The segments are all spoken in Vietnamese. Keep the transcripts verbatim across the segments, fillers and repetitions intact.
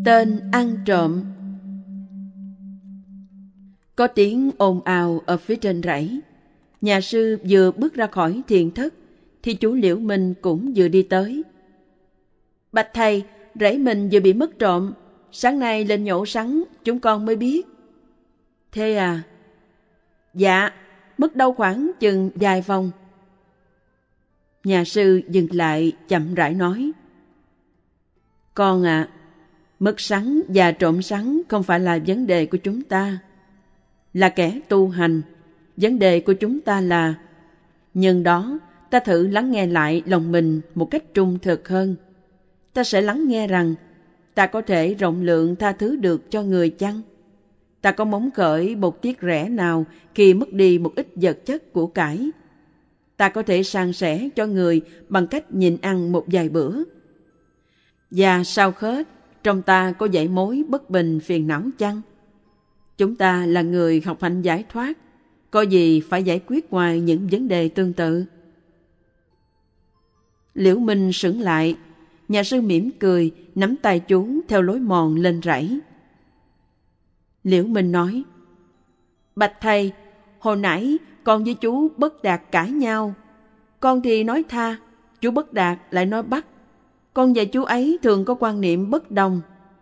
Tên ăn trộm. Có tiếng ồn ào ở phía trên rẫy. Nhà sư vừa bước ra khỏi thiền thất thì chú Liễu Minh cũng vừa đi tới. Bạch thầy, rẫy mình vừa bị mất trộm. Sáng nay lên nhổ sắn chúng con mới biết. Thế à? Dạ, mất đâu khoảng chừng vài vòng. Nhà sư dừng lại chậm rãi nói: Con ạ, à, mất sắn và trộm sắn không phải là vấn đề của chúng ta. Là kẻ tu hành, vấn đề của chúng ta là nhân đó ta thử lắng nghe lại lòng mình một cách trung thực hơn. Ta sẽ lắng nghe rằng ta có thể rộng lượng tha thứ được cho người chăng? Ta có móng khởi một tiếc rẻ nào khi mất đi một ít vật chất của cải? Ta có thể san sẻ cho người bằng cách nhịn ăn một vài bữa? Và sau hết, trong ta có dãy mối bất bình phiền não chăng? Chúng ta là người học hành giải thoát, có gì phải giải quyết ngoài những vấn đề tương tự? Liễu Minh sững lại. Nhà sư mỉm cười, nắm tay chú theo lối mòn lên rẫy. Liễu Minh nói: Bạch thầy, hồi nãy con với chú Bất Đạt cãi nhau. Con thì nói tha, chú Bất Đạt lại nói bắt. Con và chú ấy thường có quan niệm bất đồng.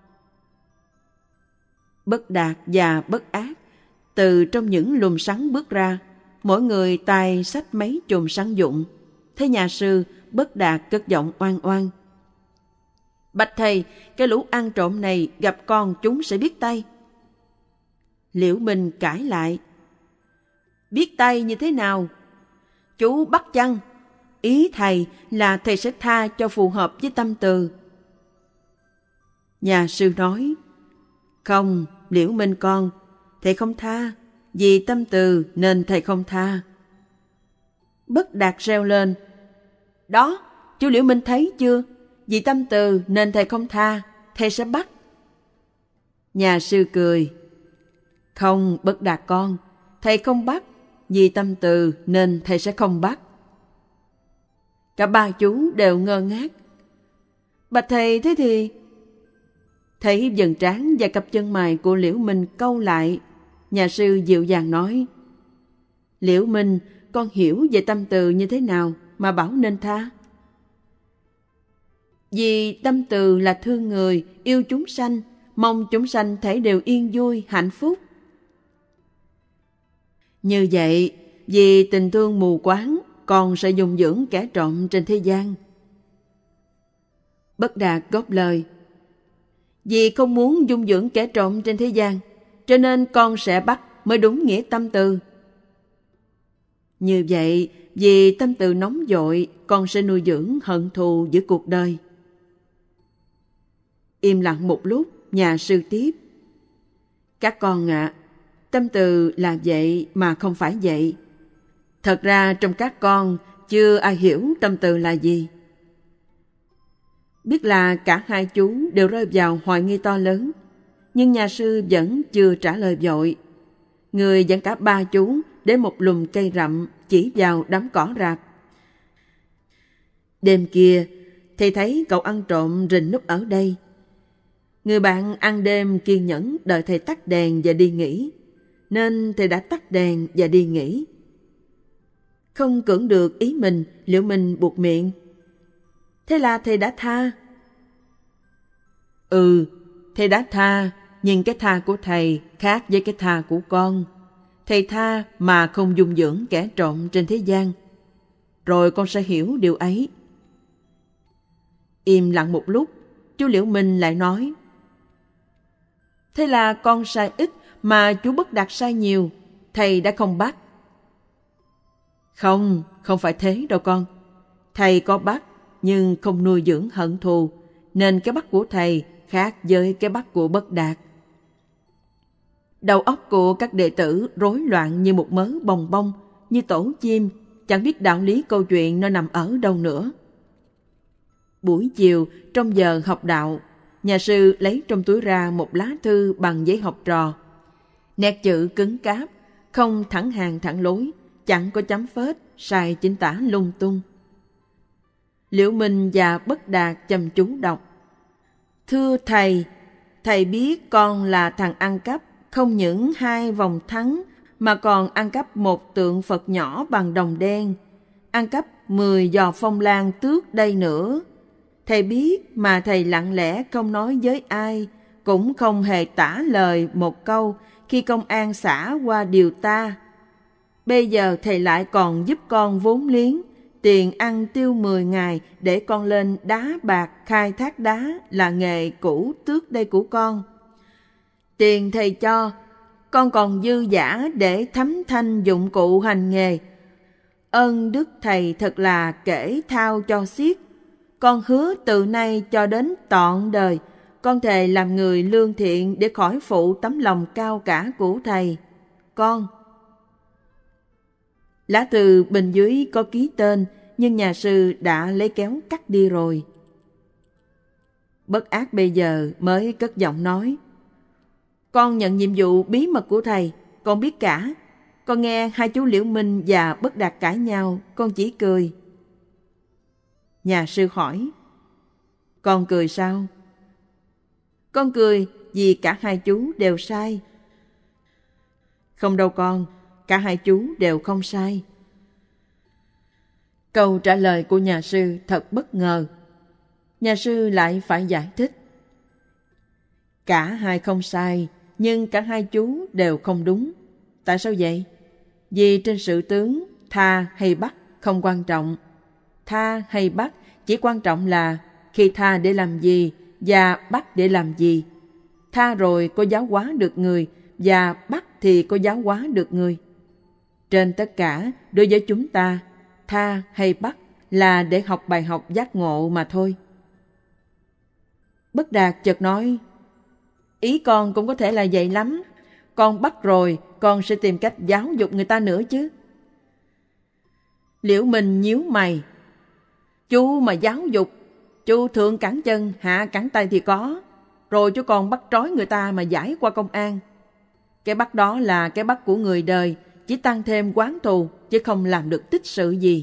Bất Đạt và Bất Ác từ trong những lùm sắn bước ra, mỗi người tay xách mấy chùm sắn dụng. Thấy nhà sư, Bất Đạt cất giọng oan oan: Bạch thầy, cái lũ ăn trộm này gặp con chúng sẽ biết tay. Liễu Minh cãi lại: Biết tay như thế nào? Chú bắt chăng? Ý thầy là thầy sẽ tha cho phù hợp với tâm từ. Nhà sư nói: Không, Liễu Minh con, thầy không tha, vì tâm từ nên thầy không tha. Bất Đạt reo lên: Đó, chú Liễu Minh thấy chưa? Vì tâm từ nên thầy không tha, thầy sẽ bắt. Nhà sư cười: Không, Bất Đạt con, thầy không bắt, vì tâm từ nên thầy sẽ không bắt. Cả ba chú đều ngơ ngác. Bạch thầy, thế thì... Thấy vầng trán và cặp chân mày của Liễu Minh cau lại, nhà sư dịu dàng nói: Liễu Minh, con hiểu về tâm từ như thế nào mà bảo nên tha? Vì tâm từ là thương người, yêu chúng sanh, mong chúng sanh thể đều yên vui, hạnh phúc. Như vậy, vì tình thương mù quáng, con sẽ dung dưỡng kẻ trộm trên thế gian. Bất Đạt góp lời: Vì không muốn dung dưỡng kẻ trộm trên thế gian, cho nên con sẽ bắt mới đúng nghĩa tâm từ. Như vậy, vì tâm từ nóng vội, con sẽ nuôi dưỡng hận thù giữa cuộc đời. Im lặng một lúc, nhà sư tiếp: Các con ạ, à, tâm từ là vậy mà không phải vậy. Thật ra trong các con chưa ai hiểu tâm từ là gì. Biết là cả hai chú đều rơi vào hoài nghi to lớn, nhưng nhà sư vẫn chưa trả lời vội. Người dẫn cả ba chú đến một lùm cây rậm chỉ vào đám cỏ rạp. Đêm kia, thầy thấy cậu ăn trộm rình núp ở đây. Người bạn ăn đêm kiên nhẫn đợi thầy tắt đèn và đi nghỉ, nên thầy đã tắt đèn và đi nghỉ. Không cưỡng được ý mình, Liễu Minh buột miệng: Thế là thầy đã tha? Ừ, thầy đã tha, nhưng cái tha của thầy khác với cái tha của con. Thầy tha mà không dung dưỡng kẻ trộm trên thế gian. Rồi con sẽ hiểu điều ấy. Im lặng một lúc, chú Liễu Minh lại nói: Thế là con sai ít mà chú Bất Đạt sai nhiều, thầy đã không bắt. Không, không phải thế đâu con. Thầy có bắt, nhưng không nuôi dưỡng hận thù, nên cái bắt của thầy khác với cái bắt của Bất Đạt. Đầu óc của các đệ tử rối loạn như một mớ bòng bong, như tổ chim, chẳng biết đạo lý câu chuyện nó nằm ở đâu nữa. Buổi chiều, trong giờ học đạo, nhà sư lấy trong túi ra một lá thư bằng giấy học trò. Nét chữ cứng cáp, không thẳng hàng thẳng lối, chẳng có chấm phết, sai chính tả lung tung. Liễu Minh và Bất Đạt chăm chú đọc: Thưa thầy, thầy biết con là thằng ăn cắp, không những hai vòng thắng mà còn ăn cắp một tượng Phật nhỏ bằng đồng đen, ăn cắp mười giò phong lan tước đây nữa. Thầy biết mà thầy lặng lẽ không nói với ai, cũng không hề tả lời một câu khi công an xã qua điều ta. Bây giờ thầy lại còn giúp con vốn liếng, tiền ăn tiêu mười ngày để con lên đá bạc khai thác đá là nghề cũ trước đây của con. Tiền thầy cho, con còn dư dả để thấm thanh dụng cụ hành nghề. Ơn đức thầy thật là kể thao cho xiết. Con hứa từ nay cho đến trọn đời, con thề làm người lương thiện để khỏi phụ tấm lòng cao cả của thầy. Con. Lá thư bên dưới có ký tên, nhưng nhà sư đã lấy kéo cắt đi rồi. Bất Ác bây giờ mới cất giọng nói: con nhận nhiệm vụ bí mật của thầy, con biết cả. Con nghe hai chú Liễu Minh và Bất Đạt cãi nhau, con chỉ cười. Nhà sư hỏi: con cười sao? Con cười vì cả hai chú đều sai. Không đâu con, cả hai chú đều không sai. Câu trả lời của nhà sư thật bất ngờ. Nhà sư lại phải giải thích: cả hai không sai, nhưng cả hai chú đều không đúng. Tại sao vậy? Vì trên sự tướng, tha hay bắt không quan trọng. Tha hay bắt chỉ quan trọng là khi tha để làm gì và bắt để làm gì. Tha rồi có giáo hóa được người, và bắt thì có giáo hóa được người. Trên tất cả, đối với chúng ta, tha hay bắt là để học bài học giác ngộ mà thôi. Bất Đạt chợt nói: ý con cũng có thể là vậy lắm. Con bắt rồi, con sẽ tìm cách giáo dục người ta nữa chứ. Liễu Minh nhíu mày: chú mà giáo dục, chú thượng cẳng chân hạ cẳng tay thì có, rồi chú còn bắt trói người ta mà giải qua công an. Cái bắt đó là cái bắt của người đời, chỉ tăng thêm oán thù chứ không làm được tích sự gì.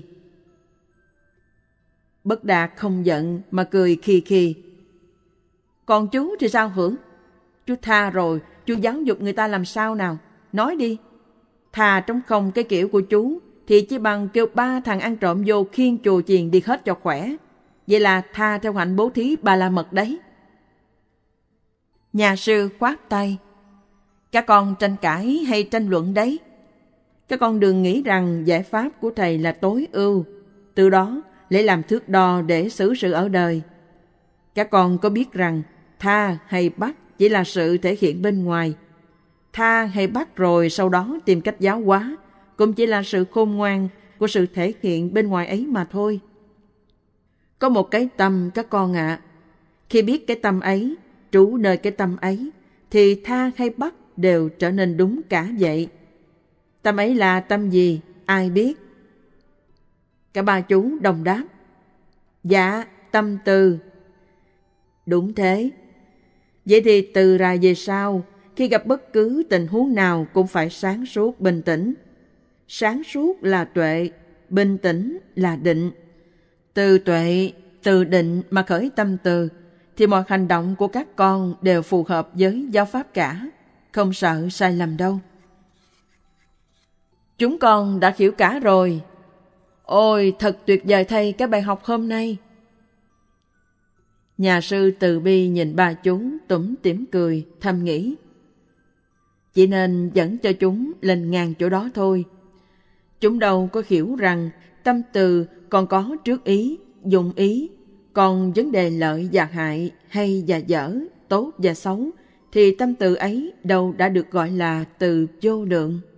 Bất Đạt không giận mà cười khì khì: còn chú thì sao hử? Chú tha rồi, chú giáo dục người ta làm sao nào? Nói đi. Thà trống không cái kiểu của chú thì chỉ bằng kêu ba thằng ăn trộm vô khiêng chùa chiền đi hết cho khỏe. Vậy là tha theo hạnh bố thí Ba La Mật đấy. Nhà sư khoát tay: các con tranh cãi hay tranh luận đấy. Các con đừng nghĩ rằng giải pháp của thầy là tối ưu, từ đó lấy làm thước đo để xử sự ở đời. Các con có biết rằng tha hay bắt chỉ là sự thể hiện bên ngoài. Tha hay bắt rồi sau đó tìm cách giáo hóa cũng chỉ là sự khôn ngoan của sự thể hiện bên ngoài ấy mà thôi. Có một cái tâm các con ạ. À. Khi biết cái tâm ấy, trú nơi cái tâm ấy, thì tha hay bắt đều trở nên đúng cả vậy. Tâm ấy là tâm gì? Ai biết? Cả ba chú đồng đáp: dạ, tâm từ. Đúng thế. Vậy thì từ ra về sau, khi gặp bất cứ tình huống nào cũng phải sáng suốt bình tĩnh. Sáng suốt là tuệ, bình tĩnh là định. Từ tuệ, từ định mà khởi tâm từ, thì mọi hành động của các con đều phù hợp với giáo pháp cả, không sợ sai lầm đâu. Chúng con đã hiểu cả rồi. Ôi, thật tuyệt vời thay cái bài học hôm nay. Nhà sư từ bi nhìn ba chúng tủm tỉm cười, thầm nghĩ: chỉ nên dẫn cho chúng lên ngang chỗ đó thôi. Chúng đâu có hiểu rằng tâm từ còn có trước ý, dụng ý, còn vấn đề lợi và hại, hay và dở, tốt và xấu, thì tâm từ ấy đâu đã được gọi là từ vô lượng.